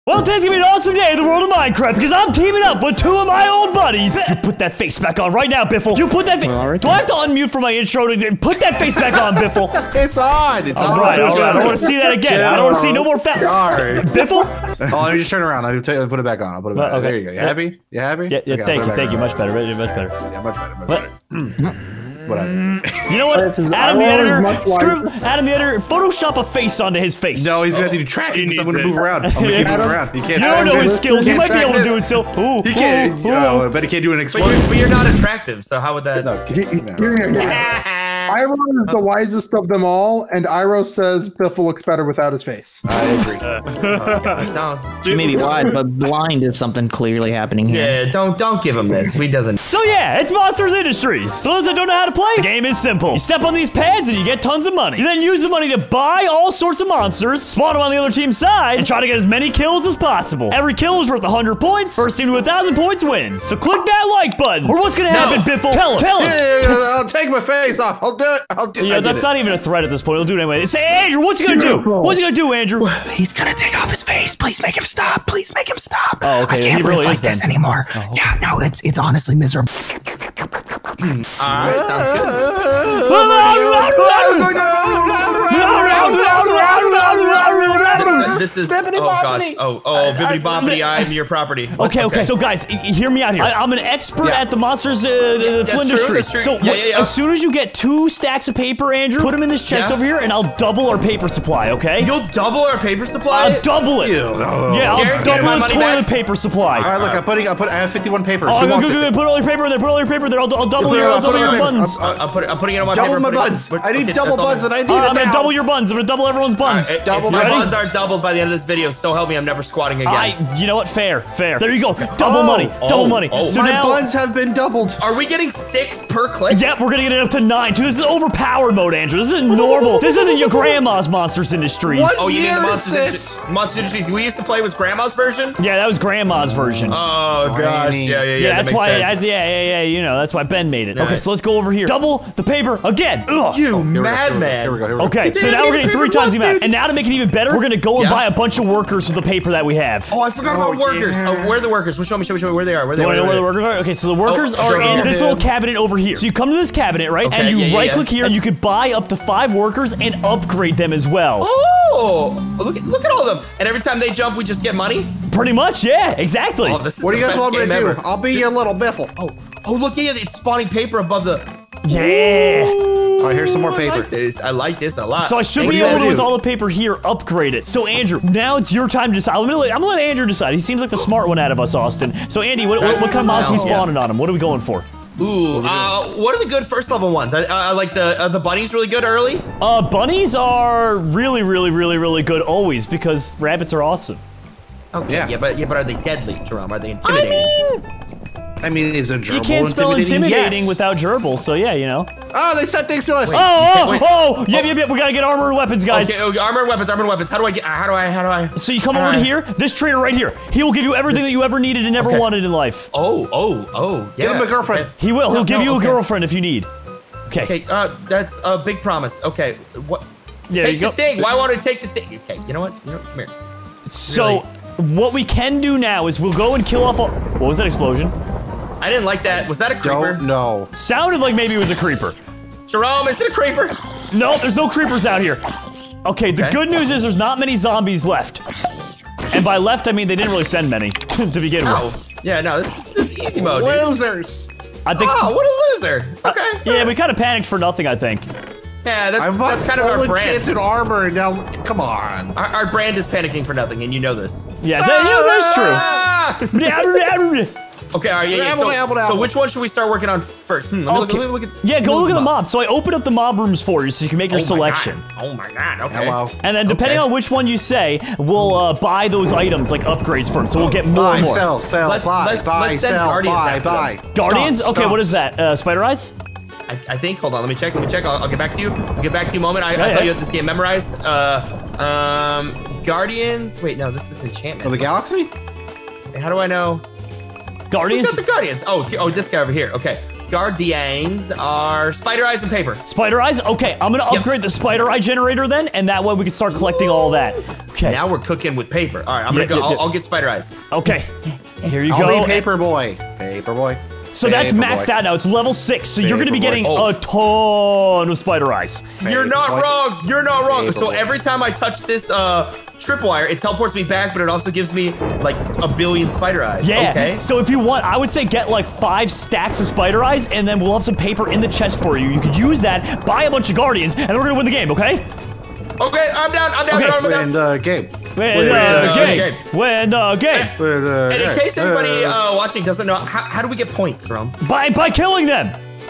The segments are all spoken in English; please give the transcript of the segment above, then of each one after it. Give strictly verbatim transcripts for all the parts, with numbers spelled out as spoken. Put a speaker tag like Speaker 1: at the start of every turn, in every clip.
Speaker 1: Well, today's gonna be an awesome day in the world of Minecraft because I'm teaming up with two of my old buddies. You put that face back on right now, Biffle. You put that face. Do I have to unmute for my intro to put that face back on, Biffle?
Speaker 2: It's on. It's
Speaker 1: all
Speaker 2: on.
Speaker 1: Right, all right. I don't want to see that again. I don't want to see no more fat. Biffle?
Speaker 2: Oh, let me just turn around. I'll tell you, put it back on. I'll put it back. Okay. There you go. You happy? You happy?
Speaker 1: Yeah. yeah
Speaker 2: okay,
Speaker 1: thank you. Thank you. Much better. Much better.
Speaker 2: Yeah, much better. Much better. Whatever.
Speaker 1: You know what? Adam the editor, screw Adam the editor, Photoshop a face onto his face.
Speaker 2: No, he's gonna have to do tracking because I'm gonna move around. I'm gonna keep moving around. He can't.
Speaker 1: You don't know his skills. He might be able to do it still. Ooh,
Speaker 2: he can't. Oh, I bet he can't do an explosion.
Speaker 3: But you're, but you're not attractive, so how would that?
Speaker 2: No,
Speaker 4: Iroh is the wisest of them all, and Iroh says Biffle looks better without his face.
Speaker 2: I agree.
Speaker 3: Uh, oh, God,
Speaker 5: you may be wise, but blind is something clearly happening here.
Speaker 3: Yeah, don't don't give him this. He doesn't.
Speaker 1: So yeah, it's Monsters Industries. For those that don't know how to play, the game is simple. You step on these pads and you get tons of money. You then use the money to buy all sorts of monsters, spawn them on the other team's side, and try to get as many kills as possible. Every kill is worth one hundred points. First team to one thousand points wins. So click that like button, or what's gonna happen,
Speaker 3: no.
Speaker 1: Biffle? Tell him. Tell him.
Speaker 2: Yeah, yeah, yeah, I'll take my face off. I'll do it. I'll do it.
Speaker 1: Yeah, that's not even a threat at this point. He'll do it anyway. Say, Andrew, what's he gonna do? What's he gonna do, Andrew?
Speaker 5: He's gonna take off his face. Please make him stop. Please make him stop.
Speaker 1: Oh, okay.
Speaker 5: I can't
Speaker 1: he really
Speaker 5: live like
Speaker 1: is
Speaker 5: this
Speaker 1: then.
Speaker 5: anymore.
Speaker 1: Oh, okay.
Speaker 5: Yeah, no, it's it's honestly miserable.
Speaker 3: Alright, sounds good. This is oh gosh. Oh oh bibbity bobbity. I'm your property.
Speaker 1: Okay, okay. So guys, hear me out here. I, I'm an expert
Speaker 3: Yeah.
Speaker 1: at the Monsters uh, the
Speaker 3: That's
Speaker 1: Flindustries.
Speaker 3: true, that's
Speaker 1: So
Speaker 3: true. Yeah,
Speaker 1: what-
Speaker 3: yeah, yeah.
Speaker 1: as soon as you get two stacks of paper, Andrew, put them in this chest
Speaker 3: Yeah.
Speaker 1: over here, and I'll double our paper supply. Okay?
Speaker 3: You'll double our paper supply.
Speaker 1: I'll double it.
Speaker 2: Yeah,
Speaker 1: Yeah, I'll
Speaker 3: Garrett, get my
Speaker 1: double the
Speaker 3: money
Speaker 1: toilet
Speaker 3: back.
Speaker 1: paper supply.
Speaker 2: All right, look, I'm putting. I put. I have fifty-one papers.
Speaker 1: Oh,
Speaker 2: Who
Speaker 1: go,
Speaker 2: wants
Speaker 1: go, go,
Speaker 2: it?
Speaker 1: put all your paper there. Put all your paper there. I'll, I'll double
Speaker 2: put it
Speaker 1: your,
Speaker 2: on-
Speaker 1: I'll double
Speaker 2: put it
Speaker 1: your
Speaker 2: on my paper.
Speaker 1: buns.
Speaker 3: I'm, I'm putting I'm putting it on my
Speaker 2: Double
Speaker 3: paper.
Speaker 2: my
Speaker 3: putting it-
Speaker 2: buns.
Speaker 3: put-
Speaker 2: I need
Speaker 3: okay,
Speaker 2: double
Speaker 3: that's all
Speaker 2: buns, and I need
Speaker 1: Uh,
Speaker 2: it
Speaker 1: I'm gonna
Speaker 2: now.
Speaker 1: double your buns. I'm gonna double everyone's buns.
Speaker 3: If,
Speaker 2: Double
Speaker 3: if
Speaker 2: my
Speaker 3: your
Speaker 1: Ready?
Speaker 3: buns are doubled by the end of this video, so help me, I'm never squatting again.
Speaker 1: I, you know what? Fair, fair. There you go. Double
Speaker 2: Oh,
Speaker 1: money.
Speaker 3: oh,
Speaker 1: Double money.
Speaker 3: oh.
Speaker 1: So
Speaker 2: My
Speaker 1: now,
Speaker 2: buns have been doubled.
Speaker 3: Are we getting six per click?
Speaker 1: Yep, we're gonna get it up to nine. Dude, this is overpowered mode, Andrew. This isn't normal. This isn't your grandma's Monsters Industries.
Speaker 2: What?
Speaker 3: Oh, you mean
Speaker 2: year
Speaker 3: the
Speaker 2: is
Speaker 3: Monsters
Speaker 2: this?
Speaker 3: Industries? Monsters Industries we used to play was Grandma's version?
Speaker 1: Yeah, that was grandma's version.
Speaker 3: Oh, gosh.
Speaker 2: Whiny.
Speaker 3: Yeah, yeah, yeah.
Speaker 1: yeah,
Speaker 3: that
Speaker 1: that's
Speaker 3: makes
Speaker 1: why.
Speaker 3: sense.
Speaker 1: I, yeah, yeah, yeah. You know, that's why Ben made it.
Speaker 3: Yeah.
Speaker 1: Okay, so let's go over here. Double the paper again. Ugh.
Speaker 3: You
Speaker 2: Here we go,
Speaker 3: madman.
Speaker 2: Here we go. Here we go.
Speaker 1: Okay, so
Speaker 3: did
Speaker 1: now
Speaker 3: it
Speaker 1: we're getting
Speaker 3: even
Speaker 1: three
Speaker 3: paper
Speaker 1: times the
Speaker 3: once,
Speaker 1: amount.
Speaker 3: dude.
Speaker 1: And now to make it even better, we're gonna go and
Speaker 3: Yeah.
Speaker 1: buy a bunch of workers with the paper that we have.
Speaker 3: Oh, I forgot about
Speaker 2: Oh,
Speaker 3: workers.
Speaker 2: yeah.
Speaker 3: Oh, where are the workers? Well, show me, show me, show me where they are. Where they
Speaker 1: You
Speaker 3: are.
Speaker 1: wanna know
Speaker 3: Where
Speaker 1: where the
Speaker 3: they are.
Speaker 1: workers are? Okay, so the workers
Speaker 3: Oh,
Speaker 1: are
Speaker 3: sure,
Speaker 1: in
Speaker 3: yeah.
Speaker 1: this little cabinet over here. So you come to this cabinet, right?
Speaker 3: Okay,
Speaker 1: and you
Speaker 3: yeah, yeah,
Speaker 1: right
Speaker 3: yeah.
Speaker 1: click here, and you could buy up to five workers and upgrade them as well.
Speaker 3: Oh, look at look at all of them. And every time they jump, we just get money.
Speaker 1: Pretty much, yeah, exactly.
Speaker 3: Oh, this is
Speaker 2: What do
Speaker 3: the
Speaker 2: you guys
Speaker 3: best
Speaker 2: want me to
Speaker 3: game
Speaker 2: do?
Speaker 3: ever.
Speaker 2: I'll be your little Biffle.
Speaker 3: Oh, oh, look, yeah, it's spawning paper above the.
Speaker 1: Yeah.
Speaker 2: All right, here's some more
Speaker 3: I
Speaker 2: paper.
Speaker 3: like this. I like this a lot.
Speaker 1: So I should
Speaker 3: Thank
Speaker 1: be
Speaker 3: you.
Speaker 1: able to,
Speaker 2: do?
Speaker 1: with all the paper here, upgrade it. So Andrew, now it's your time to decide. I'm gonna let, I'm gonna let Andrew decide. He seems like the smart one out of us, Austin. So Andy, what, what, what kind of mobs are we spawning on him? What are we going for?
Speaker 3: Ooh, uh, what are the good first level ones? I, I like the uh, the bunnies really good early.
Speaker 1: Uh, bunnies are really, really, really, really good always because rabbits are awesome.
Speaker 3: Okay,
Speaker 2: Yeah.
Speaker 3: yeah, but yeah, but are they deadly, Jerome? Are they intimidating?
Speaker 1: I mean,
Speaker 2: I mean, is a gerbil
Speaker 1: you can't spell intimidating
Speaker 2: Yes.
Speaker 1: without gerbil, so yeah, you know.
Speaker 2: Oh, they said things to us.
Speaker 1: Oh, oh,
Speaker 3: wait.
Speaker 1: oh, yep, yep, yep. We gotta get armor and weapons, guys.
Speaker 3: Okay, okay, armor weapons, armor weapons. How do I get? How do I? How do I?
Speaker 1: So you come over to
Speaker 3: Alright.
Speaker 1: here. This trader right here. He will give you everything that you ever needed and never
Speaker 3: Okay.
Speaker 1: wanted in life.
Speaker 3: Oh, oh, oh, yeah.
Speaker 2: Give him a girlfriend.
Speaker 3: Okay.
Speaker 1: He will. He'll
Speaker 3: No,
Speaker 1: give
Speaker 3: no,
Speaker 1: you a
Speaker 3: okay.
Speaker 1: girlfriend if you need. Okay.
Speaker 3: Okay, uh, that's a big promise. Okay, what?
Speaker 1: Yeah,
Speaker 3: take
Speaker 1: you
Speaker 3: the
Speaker 1: go.
Speaker 3: thing. Why won't I take the thing? Okay, you know what? You know, come here.
Speaker 1: So what we can do now is we'll go and kill off all. What was that explosion?
Speaker 3: I didn't like that. Was that a creeper?
Speaker 2: Don't know.
Speaker 1: Sounded like maybe it was a creeper.
Speaker 3: Jerome, is it a creeper?
Speaker 1: No, there's no creepers out here. Okay, the
Speaker 3: Okay.
Speaker 1: good news is there's not many zombies left. And by left, I mean they didn't really send many to begin
Speaker 3: Oh,
Speaker 1: with.
Speaker 3: yeah, no, this, this is easy mode, dude.
Speaker 2: Losers.
Speaker 1: I think.
Speaker 3: Oh, what a loser. Okay.
Speaker 1: Yeah, we kind of panicked for nothing, I think.
Speaker 3: Yeah, that's,
Speaker 2: I bought
Speaker 3: that's kind of our
Speaker 2: full
Speaker 3: brand.
Speaker 2: enchanted armor, and now, come on.
Speaker 3: Our, our brand is panicking for nothing, and you know this.
Speaker 1: Yeah, that, yeah, that's true.
Speaker 3: Ah! Okay, all right, yeah, yeah.
Speaker 2: Apple,
Speaker 3: So,
Speaker 2: apple,
Speaker 3: so
Speaker 2: apple.
Speaker 3: which one should we start working on first? Hmm, let, me
Speaker 1: Okay.
Speaker 3: look, let me look at.
Speaker 1: Yeah, go
Speaker 3: let me
Speaker 1: look at the
Speaker 3: mob.
Speaker 1: mobs. So I opened up the mob rooms for you so you can make your
Speaker 3: Oh my
Speaker 1: selection.
Speaker 3: God. Oh my god, okay.
Speaker 2: Hello.
Speaker 1: And then depending
Speaker 3: Okay.
Speaker 1: on which one you say, we'll uh, buy those items like upgrades for them. So we'll get more
Speaker 2: Buy,
Speaker 1: and more.
Speaker 2: sell, sell,
Speaker 3: Let's-
Speaker 2: buy,
Speaker 3: let's-
Speaker 2: buy,
Speaker 3: let's send
Speaker 2: sell,
Speaker 3: Guardians
Speaker 2: buy,
Speaker 3: after
Speaker 2: buy.
Speaker 3: them.
Speaker 1: Guardians?
Speaker 2: Stomp,
Speaker 1: Okay,
Speaker 2: stomp.
Speaker 1: what is that? Uh, Spider Eyes?
Speaker 3: I, I think, hold on, let me check, let me check. I'll, I'll get back to you. I'll get back to you in a moment. I,
Speaker 1: Yeah,
Speaker 3: I
Speaker 1: yeah.
Speaker 3: thought you had this game memorized. Uh, um, Guardians. Wait, no, this is enchantment.
Speaker 2: Oh, the galaxy?
Speaker 3: How do I know?
Speaker 1: Guardians?
Speaker 3: Who's got the Guardians? Oh, t- oh, this guy over here. Okay. Guardians are spider eyes and paper.
Speaker 1: Spider eyes? Okay, I'm gonna upgrade yep. the spider eye generator then, and that way we can start collecting all that. Okay.
Speaker 3: Now we're cooking with paper. All right, I'm gonna yeah, go. Yeah, I'll, yeah. I'll get spider eyes.
Speaker 1: Okay. Here you
Speaker 2: I'll
Speaker 1: go.
Speaker 2: Be paper boy. Paper boy.
Speaker 1: So
Speaker 2: paper
Speaker 1: that's maxed
Speaker 2: boy.
Speaker 1: out now. It's level six. So paper you're gonna be getting
Speaker 3: oh.
Speaker 1: a ton of spider eyes.
Speaker 3: Paper You're not boy. wrong. You're not wrong.
Speaker 2: Paper
Speaker 3: so
Speaker 2: boy.
Speaker 3: every time I touch this uh tripwire, it teleports me back, but it also gives me like a billion spider eyes.
Speaker 1: Yeah.
Speaker 3: Okay.
Speaker 1: So if you want, I would say get like five stacks of spider eyes, and then we'll have some paper in the chest for you. You could use that, buy a bunch of guardians, and then we're gonna win the game. Okay?
Speaker 3: Okay, I'm down. I'm down.
Speaker 1: Okay.
Speaker 3: I'm down.
Speaker 2: Win the game.
Speaker 1: Win
Speaker 2: Win
Speaker 1: the
Speaker 2: the
Speaker 1: game.
Speaker 3: game.
Speaker 1: Win the game.
Speaker 2: Win the
Speaker 3: And in
Speaker 2: game.
Speaker 3: case anybody uh, watching doesn't know, how, how do we get points from?
Speaker 1: By by killing them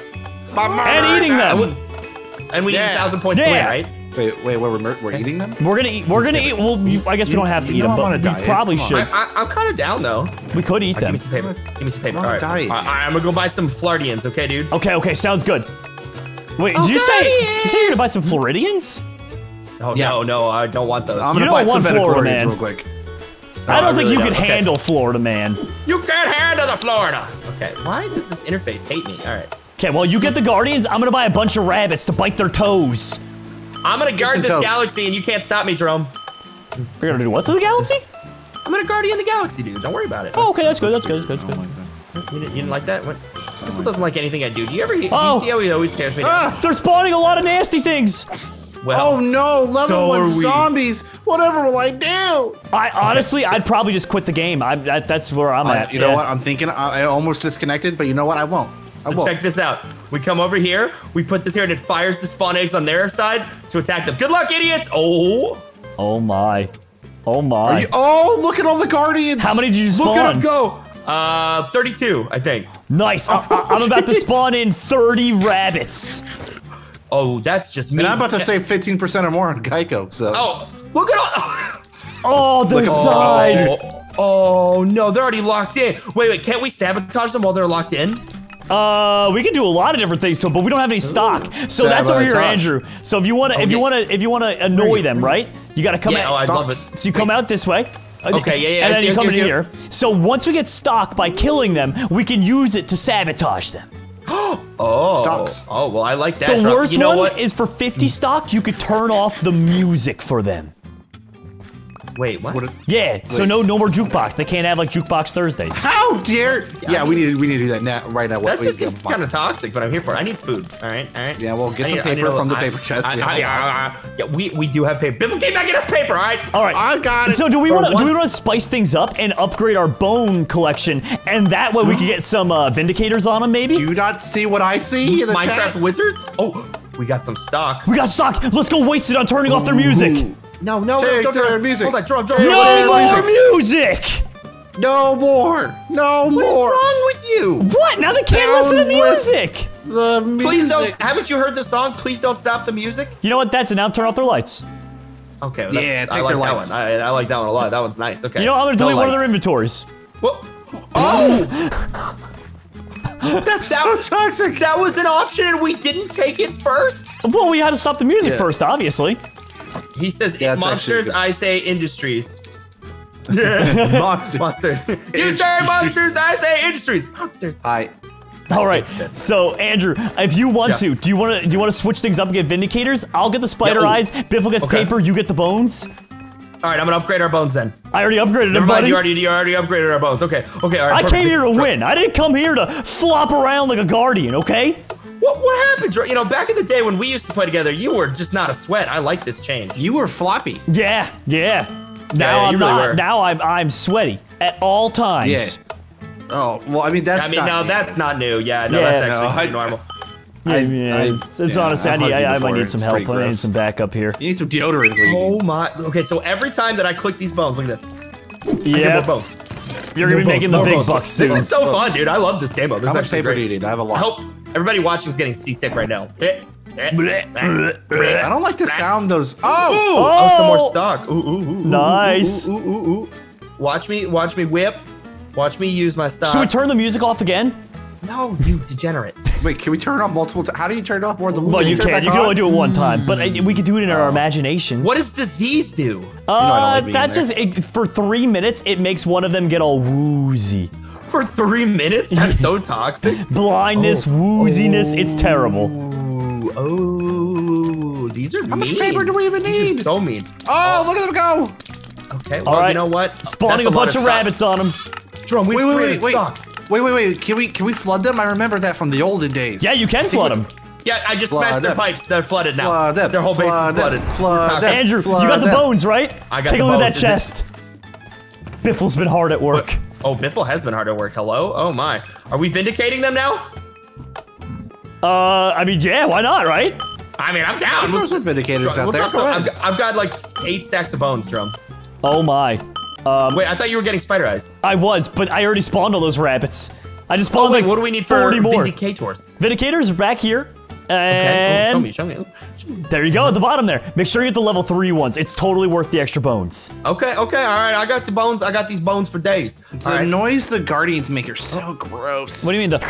Speaker 1: and eating them.
Speaker 3: And we
Speaker 2: Yeah.
Speaker 3: need a thousand points
Speaker 1: Yeah.
Speaker 3: to win, right?
Speaker 2: Wait, wait, wait, we're, we're eating them?
Speaker 1: We're gonna eat. We're gonna eat. Well, you, I guess we don't have to
Speaker 2: you
Speaker 1: eat them,
Speaker 2: know I'm
Speaker 1: but
Speaker 2: on a
Speaker 1: we
Speaker 2: diet.
Speaker 1: probably
Speaker 2: Come on.
Speaker 1: should.
Speaker 3: I, I, I'm kind of down though.
Speaker 1: We could eat
Speaker 3: All right,
Speaker 1: them.
Speaker 3: give me some paper. Give me some paper.
Speaker 2: I'm
Speaker 3: All
Speaker 2: on
Speaker 3: right.
Speaker 2: a diet.
Speaker 3: All right, I'm gonna go buy some Flardians, okay, dude?
Speaker 1: Okay, okay, sounds good. Wait,
Speaker 3: Oh,
Speaker 1: did you say
Speaker 3: Guardian!
Speaker 1: you say you're gonna buy some Floridians?
Speaker 3: Oh
Speaker 2: Yeah.
Speaker 3: no, no, I don't want those.
Speaker 2: I'm
Speaker 1: You
Speaker 2: gonna
Speaker 1: don't
Speaker 2: buy some
Speaker 1: want Florida,
Speaker 2: Metachlorians
Speaker 1: man.
Speaker 2: real quick.
Speaker 1: I don't
Speaker 3: I
Speaker 1: think
Speaker 3: really
Speaker 1: you
Speaker 3: don't.
Speaker 1: can
Speaker 3: Okay.
Speaker 1: handle Florida, man.
Speaker 3: You can't handle the Florida. Okay, why does this interface hate me? All right.
Speaker 1: Okay, well, you get the guardians. I'm gonna buy a bunch of rabbits to bite their toes.
Speaker 3: I'm gonna guard
Speaker 2: them
Speaker 3: this
Speaker 2: toes.
Speaker 3: galaxy, and you can't stop me, Jerome.
Speaker 1: You're gonna do what to the galaxy?
Speaker 3: I'm gonna guardian the galaxy, dude. Don't worry about it.
Speaker 1: Oh, okay, that's good. That's good. That's good. That's good.
Speaker 3: You didn't, you didn't like that? What? People doesn't like anything I do. Do you ever?
Speaker 1: Oh.
Speaker 3: You see how he always tears me down?
Speaker 2: Ah,
Speaker 1: They're spawning a lot of nasty things.
Speaker 3: Well,
Speaker 2: oh no, level
Speaker 3: so
Speaker 2: one
Speaker 3: are we.
Speaker 2: zombies. Whatever will I do?
Speaker 1: I honestly, I'd probably just quit the game. I, that, that's where I'm
Speaker 2: I-
Speaker 1: at.
Speaker 2: you
Speaker 1: yeah.
Speaker 2: know what? I'm thinking I, I almost disconnected, but you know what? I won't. I
Speaker 3: So
Speaker 2: won't.
Speaker 3: check this out. We come over here, we put this here, and it fires the spawn eggs on their side to attack them. Good luck, idiots! Oh!
Speaker 1: Oh my. Oh
Speaker 2: Are
Speaker 1: my.
Speaker 2: you- oh, look at all the guardians.
Speaker 1: How many did you spawn?
Speaker 3: Look at them go! Uh, thirty-two, I think.
Speaker 1: Nice. I, I, I'm about to spawn in thirty rabbits.
Speaker 3: Oh, that's just me.
Speaker 2: And I'm about to save fifteen percent or more on Geico. So.
Speaker 3: Oh, look at all.
Speaker 1: Oh, the
Speaker 2: Look at-
Speaker 1: side.
Speaker 3: Oh, oh, no, they're already locked in. Wait, wait, can't we sabotage them while they're locked in?
Speaker 1: Uh, we can do a lot of different things to them, but we don't have any stock. So that's over here,
Speaker 2: Sabotage.
Speaker 1: Andrew. So if you wanna, if you
Speaker 3: Okay.
Speaker 1: wanna, if you wanna annoy them, right? You gotta come
Speaker 3: Yeah, oh,
Speaker 1: out.
Speaker 3: I love it.
Speaker 1: So you come out this way. Uh,
Speaker 3: Okay, yeah, yeah,
Speaker 1: And
Speaker 3: I
Speaker 1: then
Speaker 3: see,
Speaker 1: you
Speaker 3: I
Speaker 1: come
Speaker 3: see,
Speaker 1: in
Speaker 3: I see.
Speaker 1: here. So once we get stock by killing them, we can use it to sabotage them.
Speaker 3: Oh.
Speaker 2: Stocks.
Speaker 3: Oh, well, I like that.
Speaker 1: The
Speaker 3: Drop-
Speaker 1: worst
Speaker 3: you know
Speaker 1: one
Speaker 3: what?
Speaker 1: is for fifty stock, you could turn off the music for them.
Speaker 3: Wait, what?
Speaker 2: What?
Speaker 1: Yeah, so
Speaker 2: Wait.
Speaker 1: no no more jukebox. They can't have like jukebox Thursdays.
Speaker 2: How dare? Yeah,
Speaker 3: I
Speaker 2: we
Speaker 3: mean-
Speaker 2: need to, we need to do that now, right now.
Speaker 3: That
Speaker 2: Wait,
Speaker 3: just
Speaker 2: yeah,
Speaker 3: seems kind of toxic, but I'm here for it. I need food. All right, all right.
Speaker 2: Yeah, well, get
Speaker 3: I
Speaker 2: some
Speaker 3: need- I need
Speaker 2: paper
Speaker 3: a-
Speaker 2: from the
Speaker 3: I-
Speaker 2: paper chest.
Speaker 3: I,
Speaker 2: Yeah.
Speaker 3: I, I, I, yeah, we we do have paper. Bill, get back in us paper, all right?
Speaker 1: All right.
Speaker 2: I got it.
Speaker 1: So do we
Speaker 2: For
Speaker 1: want to do we
Speaker 2: once.
Speaker 1: want to spice things up and upgrade our bone collection, and that way we can get some uh, vindicators on them, maybe?
Speaker 2: Do you not see what I see in the
Speaker 3: Minecraft
Speaker 2: chat?
Speaker 3: wizards? Oh, we got some stock.
Speaker 1: We got stock. Let's go waste it on turning off their music.
Speaker 3: No, no,
Speaker 2: Take
Speaker 3: don't,
Speaker 2: their
Speaker 3: don't,
Speaker 2: music.
Speaker 3: Hold on, draw, draw.
Speaker 2: Take
Speaker 1: No
Speaker 2: their
Speaker 1: more
Speaker 2: music.
Speaker 1: music.
Speaker 2: No more. No
Speaker 3: What is
Speaker 2: more.
Speaker 3: wrong with you?
Speaker 1: What? Now they can't
Speaker 2: Down
Speaker 1: listen to
Speaker 2: with-
Speaker 1: music.
Speaker 2: The music.
Speaker 3: Please don't. Haven't you heard the song? Please don't stop the music.
Speaker 1: You know what? That's it. Now turn off their lights.
Speaker 3: Okay. well,
Speaker 2: Yeah,
Speaker 3: that's- I
Speaker 2: take
Speaker 3: like
Speaker 2: their
Speaker 3: that
Speaker 2: lights.
Speaker 3: one. I, I like that one a lot. That one's nice. Okay.
Speaker 1: You know, I'm gonna
Speaker 3: No
Speaker 1: delete one of
Speaker 3: lights.
Speaker 1: their inventories.
Speaker 3: Well, oh,
Speaker 2: That's so toxic.
Speaker 3: that was an option, and we didn't take it first.
Speaker 1: Well, we had to stop the music
Speaker 2: Yeah.
Speaker 1: first, obviously.
Speaker 3: He says
Speaker 2: Yeah, it's
Speaker 3: monsters.
Speaker 2: actually good.
Speaker 3: I say industries.
Speaker 2: Monster.
Speaker 3: Monsters. You say monsters. I say industries. Monsters.
Speaker 2: I.
Speaker 1: All right. So, Andrew, if you want
Speaker 3: Yeah.
Speaker 1: to, do you want to do you want to switch things up and get vindicators? I'll get the spider
Speaker 3: Yeah, ooh.
Speaker 1: eyes. Biffle gets
Speaker 3: Okay.
Speaker 1: paper. You get the bones.
Speaker 3: All right, I'm gonna upgrade our bones then.
Speaker 1: I already upgraded
Speaker 3: Never
Speaker 1: them,
Speaker 3: mind.
Speaker 1: buddy.
Speaker 3: You already you already upgraded our bones. Okay. Okay. All right.
Speaker 1: I
Speaker 3: perfect.
Speaker 1: came here to
Speaker 3: This-
Speaker 1: win. I didn't come here to flop around like a guardian, okay?
Speaker 3: What what happened? Dro- You know, back in the day when we used to play together, you were just not a sweat. I like this change.
Speaker 2: You were floppy.
Speaker 1: Yeah, yeah. Now
Speaker 3: yeah,
Speaker 1: I'm
Speaker 3: you really
Speaker 1: not.
Speaker 3: were.
Speaker 1: Now I'm I'm sweaty at all times.
Speaker 2: Yeah. Oh well, I mean that's.
Speaker 3: I mean,
Speaker 2: not
Speaker 3: no,
Speaker 2: new.
Speaker 3: that's not new. Yeah, no,
Speaker 1: Yeah,
Speaker 3: that's
Speaker 2: no,
Speaker 3: actually
Speaker 2: I-
Speaker 3: normal.
Speaker 1: Yeah,
Speaker 2: I-
Speaker 1: yeah.
Speaker 2: I-
Speaker 1: it's it's
Speaker 2: yeah,
Speaker 1: honestly, I,
Speaker 2: I've
Speaker 1: need,
Speaker 2: hugged you
Speaker 1: I, I might
Speaker 2: before.
Speaker 1: need
Speaker 2: It's
Speaker 1: some help. I
Speaker 2: pretty
Speaker 1: need
Speaker 2: gross.
Speaker 1: some backup here.
Speaker 2: You need some deodorant. Lee.
Speaker 3: Oh my. Okay, so every time that I click these bones, look at this. I get
Speaker 1: Yeah,
Speaker 3: more bones.
Speaker 1: you're gonna be
Speaker 3: More
Speaker 1: making
Speaker 3: bones,
Speaker 1: the
Speaker 3: more
Speaker 1: big
Speaker 3: bones.
Speaker 1: bucks soon.
Speaker 3: This is so fun, dude. I love this game mode. This
Speaker 2: How
Speaker 3: is
Speaker 2: much
Speaker 3: actually
Speaker 2: paper do
Speaker 3: great.
Speaker 2: you need? I have a
Speaker 3: I
Speaker 2: lot.
Speaker 3: hope everybody watching is getting seasick right now. Eh, eh, eh,
Speaker 2: I don't like the sound those.
Speaker 3: Ooh,
Speaker 2: Oh.
Speaker 3: oh, some
Speaker 1: Oh!
Speaker 3: more stock. Ooh, ooh, ooh, ooh,
Speaker 1: Nice.
Speaker 3: Ooh, ooh, ooh, ooh, ooh. Watch me, watch me whip. Watch me use my stock.
Speaker 1: Should we turn the music off again?
Speaker 3: No, you degenerate.
Speaker 2: Wait, can we turn it off multiple times? How do you turn it off more than
Speaker 1: Well, you
Speaker 2: turn it
Speaker 1: can.
Speaker 2: back
Speaker 1: You can
Speaker 2: on?
Speaker 1: only do it one time, but uh, we could do it in our imaginations.
Speaker 3: What does disease do?
Speaker 1: Uh,
Speaker 2: I don't like being
Speaker 1: that
Speaker 2: in
Speaker 1: just it, for three minutes it makes one of them get all woozy.
Speaker 3: for three minutes? That's so toxic.
Speaker 1: Blindness,
Speaker 3: Oh.
Speaker 1: wooziness, it's terrible.
Speaker 3: Ooh, oh, these are
Speaker 2: How
Speaker 3: mean.
Speaker 2: much paper do we even
Speaker 3: These are
Speaker 2: need?
Speaker 3: so mean.
Speaker 2: Oh, look at them go.
Speaker 3: Okay, well,
Speaker 1: All right.
Speaker 3: you know what?
Speaker 1: Spawning
Speaker 3: That's
Speaker 1: a bunch
Speaker 3: lot
Speaker 1: of
Speaker 3: stock.
Speaker 1: rabbits on them.
Speaker 3: Jerome, we
Speaker 2: Wait, wait, wait, wait.
Speaker 3: Stock.
Speaker 2: Wait, wait, wait. Can we can we flood them? I remember that from the olden days.
Speaker 1: Yeah, you can flood them.
Speaker 3: Yeah, I just
Speaker 2: Flood
Speaker 3: smashed their
Speaker 2: them.
Speaker 3: pipes. They're flooded now.
Speaker 2: Flood them.
Speaker 3: Their whole base
Speaker 2: Flood
Speaker 3: is
Speaker 2: them.
Speaker 3: flooded.
Speaker 2: Flood
Speaker 3: You're
Speaker 2: them.
Speaker 3: toxic.
Speaker 1: Andrew, you
Speaker 2: flood
Speaker 1: got the
Speaker 2: them.
Speaker 1: bones, right?
Speaker 3: I got
Speaker 1: Take
Speaker 3: the
Speaker 1: a look at
Speaker 3: bones.
Speaker 1: that chest. Biffle's been hard at work.
Speaker 3: Oh, Biffle has been hard at work. Hello? Oh my. Are we vindicating them now?
Speaker 1: Uh, I mean, yeah, why not, right?
Speaker 3: I mean, I'm down.
Speaker 2: There's some vindicators
Speaker 3: Drum,
Speaker 2: out
Speaker 3: we'll
Speaker 2: there.
Speaker 3: drop
Speaker 2: Go
Speaker 3: some-
Speaker 2: ahead.
Speaker 3: I've, got, I've got like eight stacks of bones, Drum.
Speaker 1: Oh my. Um,
Speaker 3: Wait, I thought you were getting spider eyes.
Speaker 1: I was, but I already spawned all those rabbits. I just
Speaker 3: Oh
Speaker 1: spawned
Speaker 3: wait,
Speaker 1: like
Speaker 3: what do we need for
Speaker 1: forty more.
Speaker 3: vindicators?
Speaker 1: Vindicators are back here.
Speaker 3: Okay,
Speaker 1: And
Speaker 3: oh, show me, show me. Show me.
Speaker 1: there you go at the bottom there. Make sure you get the level three ones. It's totally worth the extra bones.
Speaker 3: Okay, okay, all right. I got the bones. I got these bones for days.
Speaker 2: The
Speaker 3: All right.
Speaker 2: noise the Guardians make are so gross.
Speaker 1: What do you mean the?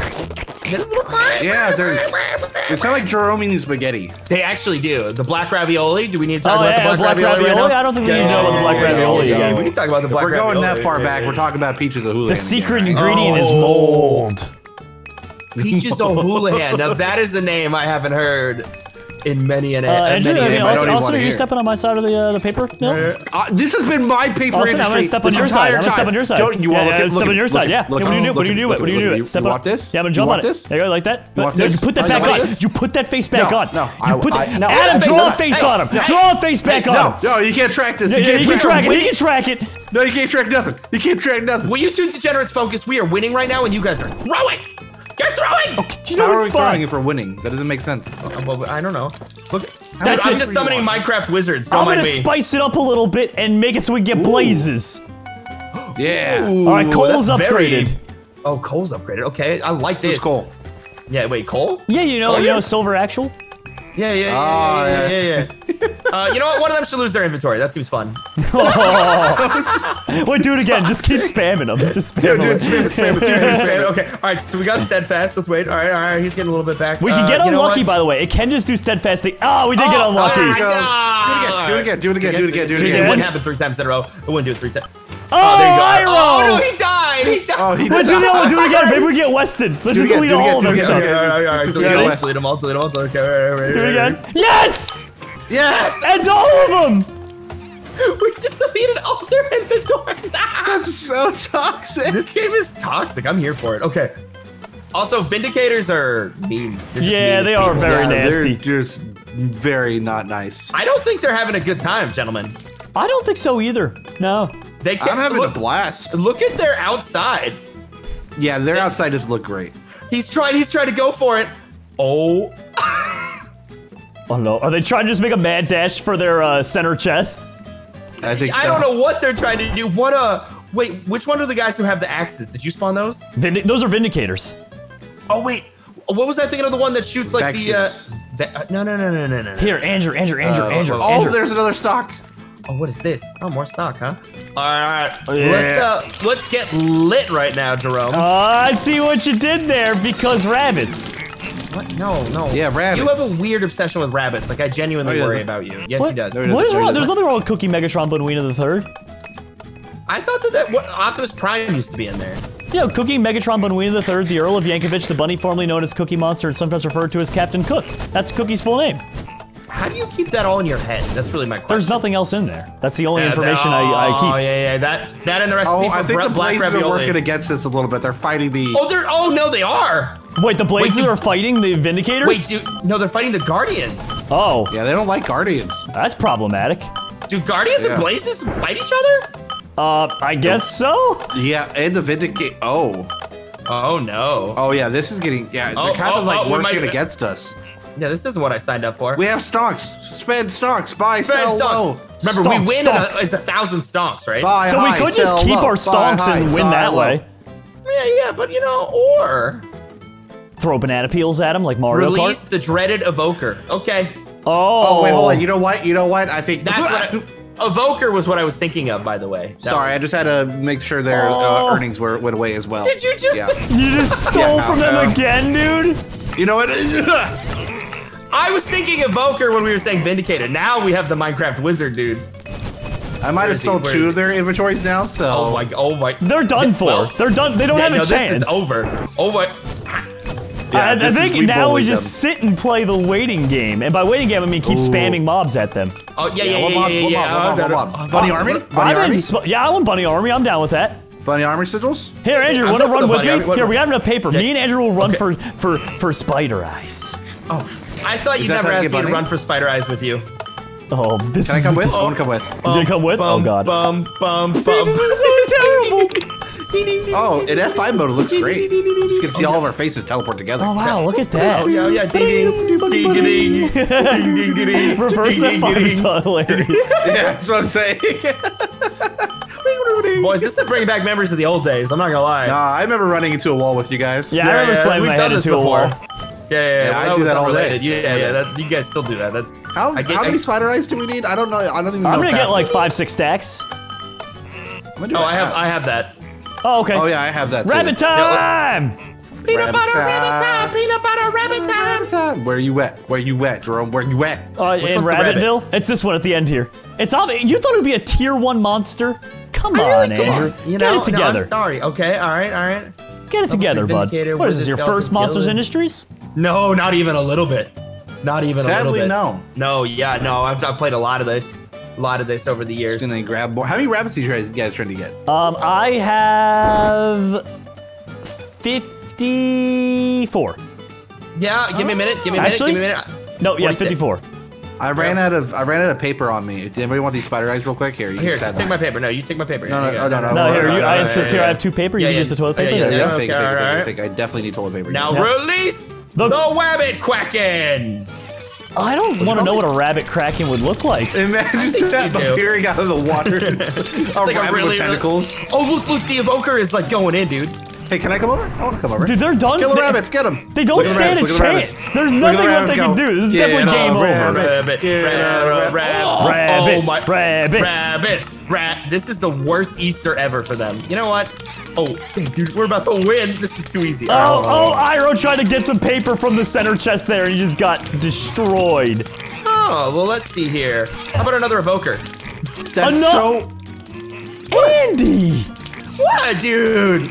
Speaker 2: Yeah, they're they sound like Jerome eating spaghetti.
Speaker 3: They actually do. The black ravioli. Do we need to talk
Speaker 1: Oh,
Speaker 3: about
Speaker 1: yeah,
Speaker 3: the black,
Speaker 1: black
Speaker 3: ravioli,
Speaker 1: ravioli?
Speaker 3: right now?
Speaker 1: I don't think we need to know about the black ravioli
Speaker 3: yeah,
Speaker 1: again.
Speaker 3: We need to talk about the black
Speaker 2: We're going
Speaker 3: ravioli.
Speaker 2: that far back. We're talking about Peaches of Houlihan.
Speaker 1: The secret
Speaker 2: again, right?
Speaker 1: ingredient is
Speaker 3: Oh.
Speaker 1: mold.
Speaker 3: Peaches O'Houlihan. Now that is a name I haven't heard in many an
Speaker 1: Uh,
Speaker 3: in
Speaker 1: Andrew,
Speaker 3: many
Speaker 1: I
Speaker 3: an-
Speaker 1: mean,
Speaker 2: I don't
Speaker 1: also,
Speaker 2: even
Speaker 1: also
Speaker 2: wanna
Speaker 1: are you
Speaker 2: hear.
Speaker 1: stepping on my side of the uh, the paper mill?
Speaker 2: Uh, this has been my paper
Speaker 1: Austin,
Speaker 2: industry.
Speaker 1: I'm gonna step on
Speaker 2: this
Speaker 1: your side.
Speaker 2: entire
Speaker 1: I'm gonna step
Speaker 2: time.
Speaker 1: on your side.
Speaker 2: Don't you
Speaker 1: yeah,
Speaker 2: want
Speaker 1: yeah,
Speaker 2: to look at
Speaker 1: step on
Speaker 2: look
Speaker 1: your
Speaker 2: at-
Speaker 1: side.
Speaker 2: look
Speaker 1: Yeah.
Speaker 2: at-
Speaker 1: What
Speaker 2: look
Speaker 1: do you
Speaker 2: at-
Speaker 1: do? What do you do?
Speaker 2: look
Speaker 1: What do
Speaker 2: at-
Speaker 1: you do?
Speaker 2: you-
Speaker 1: Step
Speaker 2: you
Speaker 1: on.
Speaker 2: want this?
Speaker 1: Yeah, I'm gonna
Speaker 2: You
Speaker 1: jump on
Speaker 2: want
Speaker 1: it.
Speaker 2: this?
Speaker 1: There you go, like that.
Speaker 2: You want
Speaker 1: No,
Speaker 2: this?
Speaker 1: You put that
Speaker 2: I
Speaker 1: back
Speaker 2: want
Speaker 1: on.
Speaker 2: this?
Speaker 1: You put that face back
Speaker 2: No,
Speaker 1: on.
Speaker 2: no,
Speaker 1: You
Speaker 2: I-
Speaker 1: put
Speaker 2: I-
Speaker 1: that.
Speaker 2: no,
Speaker 1: Adam,
Speaker 2: I-
Speaker 1: draw a
Speaker 2: I-
Speaker 1: face
Speaker 2: hey,
Speaker 1: on him.
Speaker 2: hey,
Speaker 1: Draw a face back on.
Speaker 2: No, no, you can't track this.
Speaker 1: Yeah,
Speaker 2: You
Speaker 1: yeah,
Speaker 2: can't
Speaker 1: you can track it.
Speaker 2: Wait.
Speaker 1: You can track it.
Speaker 2: No, you can't track nothing. You can't track nothing.
Speaker 3: Will you two degenerates focus? We are winning right now, and you guys are throwing. You're throwing.
Speaker 1: You
Speaker 2: How
Speaker 1: know
Speaker 2: are
Speaker 1: what?
Speaker 2: we
Speaker 1: Fine.
Speaker 2: throwing if we're winning? That doesn't make sense.
Speaker 3: Uh, well, I don't know. Look,
Speaker 1: That's
Speaker 3: I'm
Speaker 1: it.
Speaker 3: just summoning Minecraft wizards. Don't
Speaker 1: I'm
Speaker 3: mind
Speaker 1: gonna
Speaker 3: me.
Speaker 1: spice it up a little bit and make it so we get blazes.
Speaker 2: Yeah.
Speaker 3: Ooh,
Speaker 1: All right, Cole's
Speaker 3: that's very-
Speaker 1: upgraded.
Speaker 3: Oh, Cole's upgraded. Okay, I like this.
Speaker 2: Who's Cole?
Speaker 3: Yeah, wait, Cole?
Speaker 1: Yeah, you know,
Speaker 3: Oh,
Speaker 1: you
Speaker 3: yeah.
Speaker 1: know, Silver Actual.
Speaker 3: Yeah, yeah, yeah,
Speaker 2: Oh,
Speaker 3: yeah, yeah, yeah. yeah. uh, you know what? One of them should lose their inventory. That seems fun.
Speaker 1: Wait, do it again. Just keep spamming them. Just spam
Speaker 2: Dude,
Speaker 1: them.
Speaker 2: dude, spam it, spam it, spam it, spam it.
Speaker 3: Okay, all right. So we got steadfast. Let's wait. All right, all right. He's getting a little bit back.
Speaker 1: We can
Speaker 3: Uh,
Speaker 1: get
Speaker 3: you know
Speaker 1: unlucky,
Speaker 3: what?
Speaker 1: by the way. It can just do steadfast thing. Oh, we did get
Speaker 2: Oh,
Speaker 1: unlucky.
Speaker 2: there you
Speaker 3: my
Speaker 2: go.
Speaker 3: God.
Speaker 2: Do it again, do it again, do it again, do it again, do it
Speaker 1: Do it
Speaker 3: It
Speaker 1: again.
Speaker 3: wouldn't happen three times in a row. It wouldn't do it three times.
Speaker 1: Oh,
Speaker 3: there you go.
Speaker 1: Iroh!
Speaker 3: Oh, no, he died. He died.
Speaker 2: Oh, he
Speaker 1: Let's do
Speaker 2: did
Speaker 1: the other one. Do it again. Maybe we get Weston. Let's
Speaker 2: Do it
Speaker 1: just
Speaker 2: again,
Speaker 1: delete
Speaker 2: do it
Speaker 1: all of
Speaker 2: again,
Speaker 1: their
Speaker 2: do it
Speaker 1: stuff.
Speaker 2: again.
Speaker 3: Okay, all right, all right.
Speaker 2: This
Speaker 3: So
Speaker 2: is
Speaker 3: we
Speaker 2: Ready?
Speaker 3: gotta delete them all, delete them all. Okay, all right, all right,
Speaker 1: Do it
Speaker 3: all right,
Speaker 1: again. Yes!
Speaker 2: Yes!
Speaker 1: That's all of them.
Speaker 3: We just deleted all their inventories. Ah!
Speaker 2: That's so toxic.
Speaker 3: This game is toxic. I'm here for it. Okay. Also, Vindicators are mean. They're just mean
Speaker 1: Yeah,
Speaker 3: as
Speaker 1: they are
Speaker 3: people.
Speaker 1: very
Speaker 2: Yeah,
Speaker 1: nasty.
Speaker 2: They're just very not nice.
Speaker 3: I don't think they're having a good time, gentlemen.
Speaker 1: I don't think so either. No.
Speaker 3: They can't
Speaker 2: I'm having
Speaker 3: look,
Speaker 2: a blast.
Speaker 3: Look at their outside.
Speaker 2: Yeah, their outside doesn't look great.
Speaker 3: He's trying. He's trying to go for it. Oh.
Speaker 1: Oh no. Are they trying to just make a mad dash for their uh, center chest?
Speaker 2: I think
Speaker 3: I
Speaker 2: so.
Speaker 3: don't know what they're trying to do. What a wait. Which one are the guys who have the axes? Did you spawn those?
Speaker 1: Vindi- those are Vindicators.
Speaker 3: Oh wait. What was I thinking of the one that shoots like
Speaker 2: Vexes.
Speaker 3: the? Uh, Ve- uh, no, no, no, no, no, no.
Speaker 1: Here, Andrew, Andrew, Andrew,
Speaker 3: Uh,
Speaker 1: Andrew,
Speaker 3: oh,
Speaker 2: Oh,
Speaker 1: Andrew.
Speaker 2: there's another stock.
Speaker 3: Oh, what is this? Oh, more stock, huh? All right, all right.
Speaker 1: Yeah.
Speaker 3: Let's uh, let's get lit right now, Jerome.
Speaker 1: Uh, I see what you did there because rabbits.
Speaker 3: What? No, no.
Speaker 2: Yeah, rabbits.
Speaker 3: You have a weird obsession with rabbits. Like I genuinely
Speaker 2: No, he
Speaker 3: worry
Speaker 2: doesn't.
Speaker 3: about you. Yes,
Speaker 1: What,
Speaker 3: he does.
Speaker 2: No, he
Speaker 1: what is
Speaker 2: doesn't.
Speaker 1: wrong?
Speaker 2: No, he
Speaker 1: There's
Speaker 2: doesn't.
Speaker 1: nothing wrong with Cookie Megatron Bonwina the third.
Speaker 3: I thought that, that what Optimus Prime used to be in there.
Speaker 1: Yeah, Cookie Megatron Bonwina the third, the Earl of Yankovic, the bunny formerly known as Cookie Monster and sometimes referred to as Captain Cook. That's Cookie's full name.
Speaker 3: How do you keep that all in your head? That's really my question.
Speaker 1: There's nothing else in there. That's the only
Speaker 3: Yeah,
Speaker 1: information
Speaker 3: that-
Speaker 1: I, I
Speaker 3: Oh
Speaker 1: keep.
Speaker 3: yeah, yeah. That that and the recipe
Speaker 2: Oh,
Speaker 3: for
Speaker 2: I think
Speaker 3: bra-
Speaker 2: the
Speaker 3: black
Speaker 2: Blazes are
Speaker 3: ravioli.
Speaker 2: working against us a little bit. They're fighting the.
Speaker 3: Oh, they're. Oh no, they are.
Speaker 1: Wait, the Blazes
Speaker 3: Wait, you-
Speaker 1: are fighting the Vindicators?
Speaker 3: Wait, dude. No, they're fighting the Guardians.
Speaker 1: Oh,
Speaker 2: Yeah, they don't like Guardians.
Speaker 1: that's problematic.
Speaker 3: Do Guardians
Speaker 2: Yeah.
Speaker 3: and Blazes fight each other?
Speaker 1: Uh, I guess so?
Speaker 2: Yeah, and the Vindicate. Oh.
Speaker 3: Oh no.
Speaker 2: Oh, yeah, this is getting. Yeah,
Speaker 3: Oh,
Speaker 2: they're kind
Speaker 3: oh,
Speaker 2: of like
Speaker 3: oh, we
Speaker 2: working
Speaker 3: might-
Speaker 2: against us.
Speaker 3: Yeah, this isn't what I signed up for.
Speaker 2: We have stonks. Spend stonks. Buy,
Speaker 3: Spend
Speaker 2: sell
Speaker 3: stonks.
Speaker 2: low.
Speaker 3: Remember,
Speaker 1: Stonk,
Speaker 3: we win
Speaker 1: stonk.
Speaker 3: a, it's a thousand stonks, right?
Speaker 2: Buy
Speaker 1: So we
Speaker 2: high,
Speaker 1: could just
Speaker 2: sell
Speaker 1: keep
Speaker 2: low.
Speaker 1: our
Speaker 2: Buy
Speaker 1: stonks
Speaker 2: high,
Speaker 1: and win
Speaker 2: sell
Speaker 1: that
Speaker 2: low.
Speaker 1: way.
Speaker 3: Yeah, yeah, but you know, or
Speaker 1: Throw banana peels at him like Mario
Speaker 3: release
Speaker 1: Kart.
Speaker 3: the dreaded evoker. Okay,
Speaker 1: Oh.
Speaker 2: Oh, wait, hold on. You know what? You know what? I think.
Speaker 3: that's what I, evoker was what I was thinking of, by the way. That
Speaker 2: Sorry, I
Speaker 3: was-
Speaker 2: just had to make sure their
Speaker 1: Oh.
Speaker 2: uh, earnings were went away as well.
Speaker 3: Did you just?
Speaker 2: Yeah.
Speaker 1: You just stole
Speaker 2: Yeah,
Speaker 1: from them
Speaker 2: uh,
Speaker 1: again, dude?
Speaker 2: You know what?
Speaker 3: I was thinking evoker when we were saying vindicator. Now we have the Minecraft wizard, dude.
Speaker 2: I might have stole
Speaker 3: Where
Speaker 2: two
Speaker 3: is
Speaker 2: of their inventories now, so.
Speaker 3: Oh my, oh my.
Speaker 1: They're done for.
Speaker 3: Well,
Speaker 1: They're done. They don't
Speaker 3: yeah,
Speaker 1: have a
Speaker 3: no,
Speaker 1: chance.
Speaker 3: This is over. Oh my.
Speaker 2: Yeah,
Speaker 1: I, I
Speaker 2: this is-
Speaker 1: think
Speaker 2: we
Speaker 1: now we
Speaker 2: bullied
Speaker 1: just
Speaker 2: them.
Speaker 1: sit and play the waiting game. And by waiting game, I mean keep
Speaker 2: Ooh.
Speaker 1: spamming mobs at them.
Speaker 3: Oh yeah, yeah, yeah,
Speaker 2: what
Speaker 3: yeah,
Speaker 2: mob,
Speaker 3: yeah.
Speaker 2: what
Speaker 3: yeah,
Speaker 2: mob, what
Speaker 3: yeah.
Speaker 2: mob, what mob? Bunny Army? Bunny
Speaker 1: I'm
Speaker 2: Army?
Speaker 1: in sp- yeah, I want Bunny Army. I'm down with that.
Speaker 2: Bunny Army sigils?
Speaker 1: Here, Andrew,
Speaker 3: I'm
Speaker 1: want to
Speaker 3: down for
Speaker 1: run
Speaker 3: the
Speaker 1: with
Speaker 3: Bunny
Speaker 1: me?
Speaker 3: Army. What-
Speaker 1: Here, we have enough paper.
Speaker 3: Yeah.
Speaker 1: Me and Andrew will run
Speaker 3: Okay.
Speaker 1: for for for Spider Eyes.
Speaker 3: Oh, I thought
Speaker 2: Is
Speaker 3: you
Speaker 2: that
Speaker 3: never
Speaker 2: how to
Speaker 3: asked
Speaker 2: get
Speaker 3: me to
Speaker 2: bunny?
Speaker 3: run for Spider Eyes with you.
Speaker 1: Oh, this
Speaker 2: Can I
Speaker 1: is
Speaker 2: come with? I
Speaker 1: ridiculous.
Speaker 2: want to come with.
Speaker 1: You gonna come with? Oh
Speaker 3: Bum,
Speaker 1: god.
Speaker 3: Bum, bum, bum.
Speaker 1: Dude, this is so terrible.
Speaker 2: Oh, in F five mode, it looks great. Just can see all of our faces teleport together.
Speaker 1: Oh wow, look at that.
Speaker 3: Oh yeah, yeah. Ding ding ding ding ding ding ding ding ding.
Speaker 1: Reverse
Speaker 3: Ding,
Speaker 1: F five
Speaker 3: ding,
Speaker 1: is
Speaker 3: ding.
Speaker 1: hilarious.
Speaker 2: Yeah, that's what I'm saying.
Speaker 3: Boys, this is bringing back memories of the old days. I'm not gonna lie.
Speaker 2: Nah, I remember running into a wall with you guys.
Speaker 1: Yeah, I remember slamming
Speaker 3: we've
Speaker 1: my
Speaker 3: done
Speaker 1: head
Speaker 3: this
Speaker 1: into a
Speaker 3: before.
Speaker 1: wall.
Speaker 3: Yeah, yeah, yeah.
Speaker 2: Yeah, I
Speaker 3: well,
Speaker 2: do
Speaker 3: was
Speaker 2: that all day.
Speaker 3: unrelated. Yeah, yeah. That, you guys still do that. That's
Speaker 2: How,
Speaker 3: I get-
Speaker 2: how many
Speaker 3: I-
Speaker 2: spider eyes do we need? I don't know. I don't even know.
Speaker 1: I'm gonna
Speaker 2: what's
Speaker 1: get like
Speaker 2: happening.
Speaker 1: five, six stacks.
Speaker 2: How many do
Speaker 3: Oh, I have, I have that.
Speaker 1: Oh, okay.
Speaker 2: Oh yeah, I have that.
Speaker 1: Rabbit
Speaker 2: too.
Speaker 1: time!
Speaker 2: Peanut butter,
Speaker 3: rabbit time, peanut butter, rabbit time.
Speaker 2: time. Where you at? Where you at, Jerome? Where you at?
Speaker 1: Uh,
Speaker 3: Which
Speaker 1: in
Speaker 3: one's the rabbit?
Speaker 1: Rabbitville? It's this one at the end here. It's all. You thought it would be a tier one monster? Come on, Andrew.
Speaker 3: You
Speaker 1: Get
Speaker 3: know,
Speaker 1: it together.
Speaker 3: No, I'm sorry. Okay, all right, all right.
Speaker 1: Get it together, bud.
Speaker 3: Vindicator,
Speaker 1: What is this?
Speaker 3: Wizard,
Speaker 1: Your
Speaker 3: Delta,
Speaker 1: first Monsters
Speaker 3: Gillen.
Speaker 1: Industries?
Speaker 3: No, not even a little bit. Not even a little
Speaker 2: Sadly,
Speaker 3: bit.
Speaker 2: no.
Speaker 3: No, yeah, no. I've, I've played a lot of this. A lot of this over the years.
Speaker 2: And then grab more. How many rabbits are you guys- guys trying to get?
Speaker 1: Um, I have fifty-four.
Speaker 3: Yeah, give me a minute. Give me a minute.
Speaker 1: Actually?
Speaker 3: give me a minute.
Speaker 1: No, yeah,
Speaker 3: forty-six.
Speaker 1: fifty-four.
Speaker 2: I ran out of I ran out of paper on me. Does anybody want these spider eyes real quick? Here, you
Speaker 3: Here,
Speaker 2: just have
Speaker 3: take my
Speaker 2: this.
Speaker 3: paper. No, you take my paper.
Speaker 2: No, no,
Speaker 3: Here you
Speaker 2: no,
Speaker 3: go.
Speaker 2: no, no,
Speaker 1: No, here,
Speaker 2: no,
Speaker 1: you,
Speaker 2: no,
Speaker 1: I
Speaker 2: no,
Speaker 1: insist
Speaker 2: no,
Speaker 1: here.
Speaker 2: no.
Speaker 1: I have two paper. You
Speaker 3: Yeah,
Speaker 1: can
Speaker 3: yeah.
Speaker 1: use the toilet
Speaker 3: Yeah,
Speaker 1: paper.
Speaker 3: yeah,
Speaker 1: There you
Speaker 2: Yeah,
Speaker 1: go.
Speaker 2: fake,
Speaker 3: Okay,
Speaker 2: fake,
Speaker 3: all
Speaker 2: fake,
Speaker 3: right.
Speaker 2: fake. I definitely need toilet paper.
Speaker 3: Now
Speaker 1: Yeah.
Speaker 3: release
Speaker 1: The-
Speaker 3: the rabbit quacken.
Speaker 1: I don't want to know what a rabbit cracking would look like.
Speaker 2: Imagine that
Speaker 3: you do.
Speaker 2: appearing out of the water. a
Speaker 3: like a
Speaker 2: rabbit
Speaker 3: really,
Speaker 2: with tentacles.
Speaker 3: Oh, look, look, the evoker is like going in, dude.
Speaker 2: Hey, can I come over? I want to come over.
Speaker 1: Dude, they're done.
Speaker 2: Kill the
Speaker 1: They-
Speaker 2: rabbits, get them.
Speaker 1: They don't stand a chance. There's nothing what they can do. This is definitely game over.
Speaker 3: Rabbit,
Speaker 2: Get
Speaker 3: rabbit,
Speaker 2: a
Speaker 3: rabbit.
Speaker 1: Rabbits,
Speaker 3: Oh my,
Speaker 1: rabbits.
Speaker 3: rabbits, rat. This is the worst Easter ever for them. You know what? Oh, dang, dude, we're about to win. This is too easy.
Speaker 1: Oh, oh, Iroh tried to get some paper from the center chest there, and he just got destroyed.
Speaker 3: Oh, well, let's see here. How about another evoker?
Speaker 2: That's
Speaker 1: Enough.
Speaker 2: so.
Speaker 1: Andy!
Speaker 3: What, dude?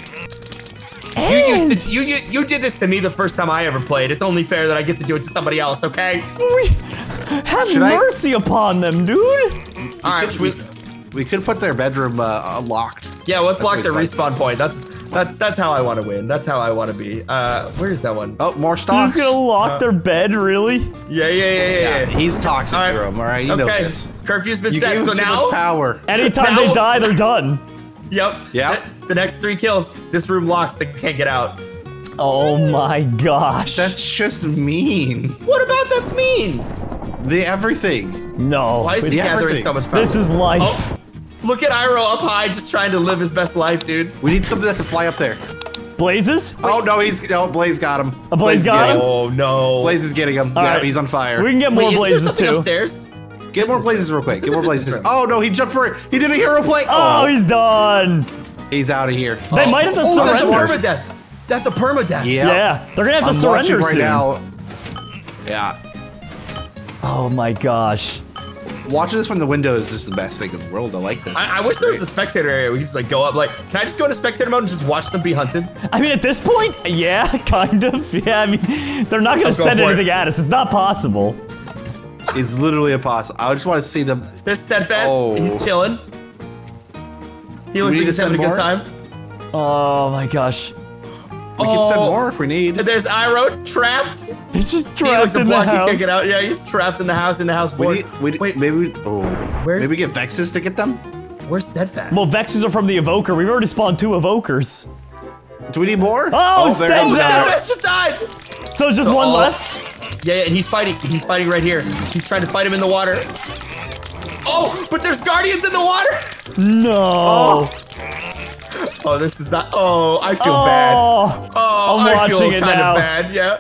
Speaker 3: You,
Speaker 1: Andy!
Speaker 3: used to, you, you you did this to me the first time I ever played. It's only fair that I get to do it to somebody else, okay?
Speaker 1: Have
Speaker 2: Should I-
Speaker 1: mercy upon them, dude!
Speaker 3: All right, should we,
Speaker 2: We could put their bedroom uh, locked.
Speaker 3: yeah, let's
Speaker 2: That's
Speaker 3: lock their
Speaker 2: always
Speaker 3: respawn point. That's that's that's how I want to win. That's how I want to be. Uh, where's that one?
Speaker 2: Oh, more
Speaker 1: You're
Speaker 2: stocks.
Speaker 1: just gonna lock
Speaker 3: Uh,
Speaker 1: their bed, really?
Speaker 3: Yeah, yeah, yeah, yeah.
Speaker 2: Yeah,
Speaker 3: yeah.
Speaker 2: he's toxic,
Speaker 3: All right.
Speaker 2: Jerome. All right, you know
Speaker 3: okay,
Speaker 2: this.
Speaker 3: curfew's been
Speaker 2: You
Speaker 3: set.
Speaker 2: gave
Speaker 3: So
Speaker 2: him too
Speaker 3: now,
Speaker 2: much power.
Speaker 1: Anytime
Speaker 3: Now-
Speaker 1: they die, they're done.
Speaker 3: yep,
Speaker 2: Yep.
Speaker 3: The, the next three kills, this room locks. They can't get out.
Speaker 1: Oh my gosh.
Speaker 2: That's just mean.
Speaker 3: What about that's mean?
Speaker 2: The everything.
Speaker 1: no.
Speaker 3: Why is he
Speaker 1: it's-
Speaker 2: Yeah.
Speaker 3: gathering
Speaker 2: everything.
Speaker 3: so much power?
Speaker 1: This is life.
Speaker 3: Oh, look at Iroh up high, just trying to live his best life, dude.
Speaker 2: We need something that can fly up there.
Speaker 1: Blazes?
Speaker 2: Oh no, he's oh Blaze got him.
Speaker 1: A Blaze
Speaker 2: is
Speaker 1: got
Speaker 2: getting
Speaker 1: him?
Speaker 3: Oh no.
Speaker 2: Blaze is getting him.
Speaker 1: All
Speaker 2: yeah,
Speaker 1: right.
Speaker 2: he's on fire.
Speaker 1: We can get
Speaker 3: Wait,
Speaker 1: more
Speaker 3: isn't there
Speaker 1: blazes
Speaker 3: something
Speaker 1: too.
Speaker 3: Upstairs?
Speaker 2: Get more blazes real quick.
Speaker 3: What's
Speaker 2: Get
Speaker 3: in
Speaker 2: more
Speaker 3: the
Speaker 2: blazes.
Speaker 3: business
Speaker 2: Oh no, he jumped for it. He did a hero play.
Speaker 1: Oh, he's done.
Speaker 2: he's out of here.
Speaker 1: They might have to
Speaker 3: Oh, that's a
Speaker 1: surrender.
Speaker 3: permadeath. That's a permadeath.
Speaker 2: Yeah.
Speaker 1: Yeah, they're gonna have to
Speaker 2: I'm
Speaker 1: surrender
Speaker 2: watching right
Speaker 1: soon.
Speaker 2: now. Yeah.
Speaker 1: Oh my gosh.
Speaker 2: Watching this from the window is just the best thing in the world. I like this.
Speaker 3: I, I wish there was a spectator area. We could just like go up. Like, can I just go into spectator mode and just watch them be hunted?
Speaker 1: I mean, at this point, yeah, kind of. Yeah, I mean, they're not gonna
Speaker 3: I'm going
Speaker 1: send
Speaker 3: for it.
Speaker 1: anything at us. It's not possible.
Speaker 2: It's literally impossible. I just want to see them.
Speaker 3: They're steadfast.
Speaker 2: Oh.
Speaker 3: He's chilling. He looks
Speaker 2: need
Speaker 3: like
Speaker 2: to
Speaker 3: he's having a
Speaker 2: send
Speaker 3: good
Speaker 2: more?
Speaker 3: time.
Speaker 1: Oh my gosh.
Speaker 2: We can send
Speaker 3: Oh.
Speaker 2: more if we need.
Speaker 3: There's Iroh trapped.
Speaker 1: It's just
Speaker 3: See, like
Speaker 1: trapped
Speaker 3: the
Speaker 1: in the
Speaker 3: block,
Speaker 1: house.
Speaker 3: you can't get out. Yeah, he's trapped in the house. In the house.
Speaker 2: We
Speaker 3: Board.
Speaker 2: need. We need,
Speaker 3: Wait,
Speaker 2: maybe we. Oh.
Speaker 3: Where's-
Speaker 2: Maybe we get Vexes to get them.
Speaker 3: where's steadfast?
Speaker 1: Well, Vexes are from the Evoker. We've already spawned two Evokers.
Speaker 2: Do we need more?
Speaker 1: Oh,
Speaker 2: there
Speaker 1: Stead's
Speaker 2: goes
Speaker 1: out.
Speaker 2: that.
Speaker 3: Steadfast just died.
Speaker 1: So it's just one
Speaker 3: Oh.
Speaker 1: left?
Speaker 3: Yeah, yeah, and he's fighting. He's fighting right here. He's trying to fight him in the water. Oh, but there's guardians in the water.
Speaker 1: No.
Speaker 3: Oh, this is not. Oh, I feel bad.
Speaker 1: Oh.
Speaker 3: Oh,
Speaker 1: I'm
Speaker 3: I feel
Speaker 1: watching it
Speaker 3: kind
Speaker 1: now.
Speaker 3: of bad. Yeah.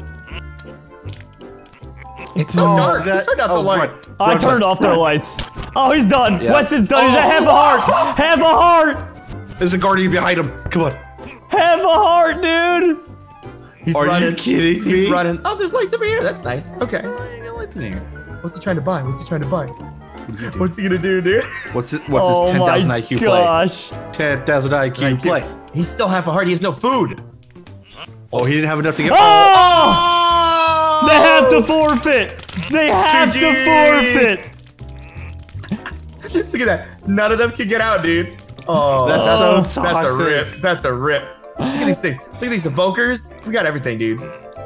Speaker 3: It's so
Speaker 2: Oh,
Speaker 3: dark.
Speaker 2: that-
Speaker 3: Who turned out the
Speaker 2: oh,
Speaker 3: lights?
Speaker 2: run.
Speaker 1: I
Speaker 2: Run,
Speaker 1: turned
Speaker 2: run,
Speaker 1: off their
Speaker 2: run.
Speaker 1: lights. Oh, he's done.
Speaker 2: Yeah.
Speaker 1: Weston's done. He's
Speaker 3: Oh.
Speaker 1: a half a heart. Half a heart.
Speaker 2: There's a guardian behind him. Come on.
Speaker 1: Half a heart, dude.
Speaker 3: He's
Speaker 2: Are
Speaker 3: running.
Speaker 2: you kidding me?
Speaker 3: He's running. Oh, there's lights over here. That's nice. Okay.
Speaker 2: Lights in here.
Speaker 3: What's he trying to buy? What's he trying to buy? What's he gonna do, dude?
Speaker 2: What's it? What's
Speaker 1: Oh
Speaker 2: his ten thousand I Q
Speaker 1: my gosh.
Speaker 2: play? ten thousand I Q play.
Speaker 3: He's still half a heart. He has no food.
Speaker 2: Oh, he didn't have enough to get.
Speaker 1: Oh!
Speaker 3: Oh!
Speaker 1: They have to forfeit. They have
Speaker 3: G G.
Speaker 1: to forfeit.
Speaker 3: Look at that. None of them can get out, dude. Oh,
Speaker 2: That's
Speaker 1: Oh.
Speaker 2: so
Speaker 3: that's
Speaker 2: toxic.
Speaker 3: a rip. That's a rip. Look at these things. Look at these evokers. We got everything, dude.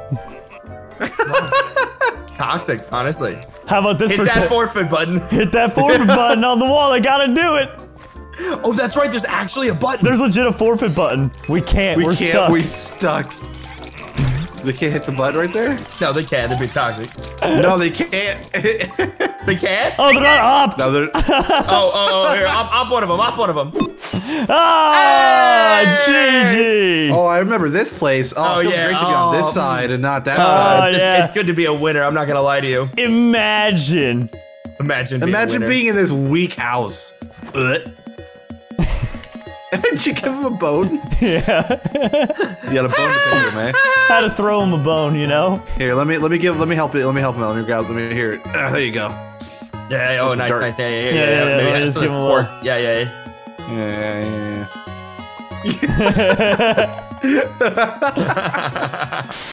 Speaker 3: Toxic, honestly.
Speaker 1: How about this
Speaker 3: Hit
Speaker 1: for
Speaker 3: that
Speaker 1: ten?
Speaker 3: forfeit button.
Speaker 1: Hit that forfeit button on the wall. I gotta do it.
Speaker 3: Oh, that's right. There's actually a button.
Speaker 1: There's legit a forfeit button. We can't.
Speaker 2: We
Speaker 1: We're
Speaker 2: can't.
Speaker 1: stuck.
Speaker 2: We stuck. They can't hit the button right there.
Speaker 3: No, they can't. They're being toxic.
Speaker 2: No, they can't.
Speaker 3: They can't?
Speaker 1: Oh, they're not opt.
Speaker 2: no, they're.
Speaker 3: Oh, oh, oh, here. Up, up one of them. Up one of them.
Speaker 1: Ah,
Speaker 3: Hey!
Speaker 1: G G.
Speaker 2: Oh, I remember this place. Oh,
Speaker 3: Oh,
Speaker 2: it feels
Speaker 3: yeah.
Speaker 2: great to be on this
Speaker 3: Oh.
Speaker 2: side and not that
Speaker 1: Oh,
Speaker 2: side.
Speaker 3: It's,
Speaker 1: yeah.
Speaker 3: it's good to be a winner. I'm not going to lie to you.
Speaker 1: Imagine.
Speaker 3: Imagine being a
Speaker 2: Imagine
Speaker 3: winner.
Speaker 2: being in this weak house. Ugh. Did you give him a bone?
Speaker 1: Yeah.
Speaker 2: You got a bone to pick with, man.
Speaker 1: Had to throw him a bone, you know?
Speaker 2: Here, let me let me give let me help you. Let me help him out. Let me grab. Let me hear it. Uh, there you go.
Speaker 3: Yeah, yeah, oh,
Speaker 2: Some
Speaker 3: nice,
Speaker 2: dirt.
Speaker 3: nice. Yeah, yeah, yeah.
Speaker 1: Yeah,
Speaker 3: yeah,
Speaker 1: yeah,
Speaker 3: yeah.
Speaker 1: yeah,
Speaker 3: Maybe
Speaker 1: let me
Speaker 3: that's
Speaker 1: just give
Speaker 3: some
Speaker 1: him a little-
Speaker 3: quartz. Yeah, yeah, yeah.
Speaker 2: Yeah, yeah, yeah.